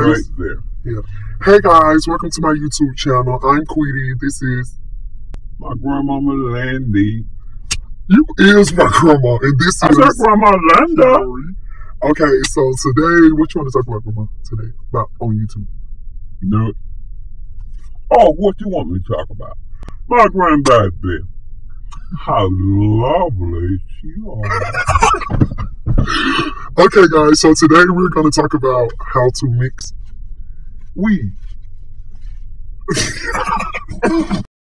right there. Yeah. Hey guys, welcome to my YouTube channel. I'm Queedy. This is my grandmama Landy. You is my grandma, and this is our grandma Linda. Okay, so today, what you want to talk about, grandma? Today, about on YouTube? No. Oh, what you want me to talk about? My grandbaby. How lovely she is. Okay, guys, so today we're going to talk about how to mix weed.